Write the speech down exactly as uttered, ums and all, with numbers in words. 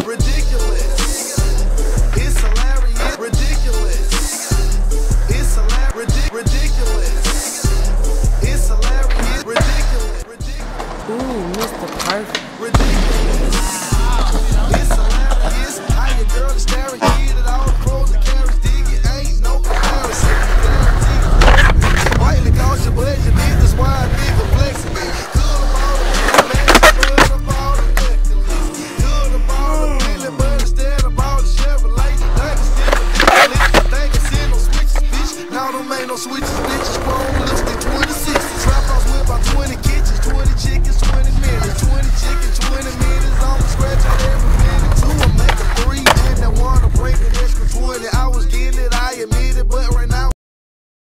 ridiculous. It's hilarious, ridiculous. It's hilarious, ridiculous. It's hilarious, ridiculous, ridiculous. Ooh, Mister Perfect.